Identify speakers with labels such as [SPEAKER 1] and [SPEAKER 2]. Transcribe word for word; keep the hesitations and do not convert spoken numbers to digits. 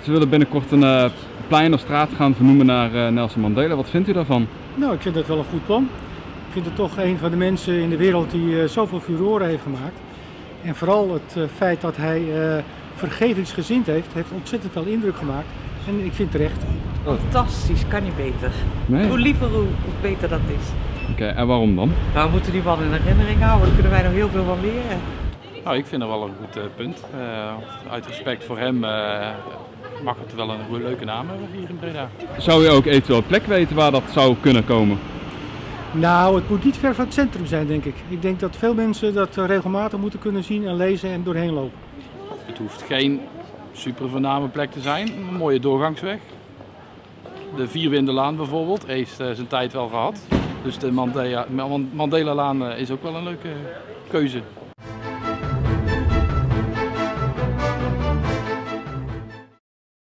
[SPEAKER 1] Ze willen binnenkort een uh, plein of straat gaan vernoemen naar uh, Nelson Mandela. Wat vindt u daarvan?
[SPEAKER 2] Nou, ik vind dat wel een goed plan. Ik vind het toch een van de mensen in de wereld die uh, zoveel furoren heeft gemaakt. En vooral het uh, feit dat hij uh, vergevingsgezind heeft, heeft ontzettend veel indruk gemaakt. En ik vind terecht.
[SPEAKER 3] Fantastisch, kan niet beter.
[SPEAKER 1] Nee.
[SPEAKER 3] Hoe liever, hoe, hoe beter dat is.
[SPEAKER 1] Oké, okay, en waarom dan?
[SPEAKER 3] Nou, we moeten die man in herinnering houden, daar kunnen wij nog heel veel van leren.
[SPEAKER 4] Nou, ik vind het wel een goed uh, punt. Uh, uit respect voor hem uh, mag het wel een leuke naam hebben hier in Breda.
[SPEAKER 1] Zou je ook eventueel een plek weten waar dat zou kunnen komen?
[SPEAKER 2] Nou, het moet niet ver van het centrum zijn, denk ik. Ik denk dat veel mensen dat regelmatig moeten kunnen zien en lezen en doorheen lopen.
[SPEAKER 4] Het hoeft geen super voorname plek te zijn, een mooie doorgangsweg. De Vierwindenlaan bijvoorbeeld heeft uh, zijn tijd wel gehad. Dus de Mandela, Mandela-laan is ook wel een leuke keuze.